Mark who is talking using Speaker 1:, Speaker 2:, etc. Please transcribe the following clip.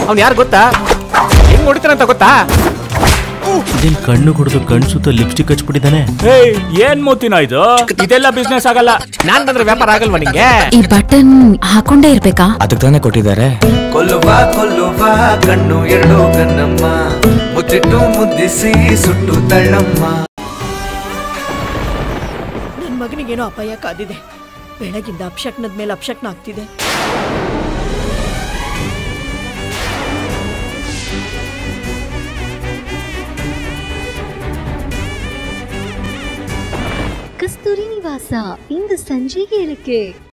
Speaker 1: ಅವ್ನು ಯಾರು ಗೊತ್ತಾ? ಹೆಂಗ್ ಹೊಡಿತಾನಂತ ಗೊತ್ತಾ?
Speaker 2: ಇದೇನ್ ಕಣ್ಣು ಕುಡಿದು ಕಣ್ಣು ಸುತ್ತ ಲಿಪ್ಸ್ಟಿಕ್ ಹಚ್ಬಿಟ್ಟಿದ್ದಾನೆ.
Speaker 3: ಏನ್ ಮೂತಿನ ಇದು? ಇದೆಲ್ಲ ಬಿಸ್ನೆಸ್ ಆಗಲ್ಲ.
Speaker 1: ನಾನ್ ಬಂದ್ರೆ ವ್ಯಾಪಾರ ಆಗಲ್ವಾ ನಿಂಗೆ?
Speaker 4: ಈ ಬಟನ್ ಹಾಕೊಂಡೇ ಇರ್ಬೇಕಾ?
Speaker 1: ಅದಕ್ಕೆ ತಾನೇ ಕೊಟ್ಟಿದ್ದಾರೆ.
Speaker 5: ಕೊಲ್ಲುವ ಕೊಲ್ಲುವ ಕಣ್ಣು ಎರಡು ಕಣ್ಣಮ್ಮ, ಮುಚ್ಚಿಟ್ಟು ಮುದ್ದಿಸಿ ಸುಟ್ಟು ತಳ್ಳಮ್ಮ.
Speaker 6: ನನ್ ಮಗನಿಗೇನೋ ಅಪಾಯ ಕಾದಿದೆ. ಬೆಳಗಿಂದ ಅಪಶಕ್ನದ ಮೇಲೆ ಅಪಶಕ್ನ ಆಗ್ತಿದೆ.
Speaker 7: ಕಸ್ತೂರಿ ನಿವಾಸ ಇಂದು ಸಂಜೆ 7ಕ್ಕೆ.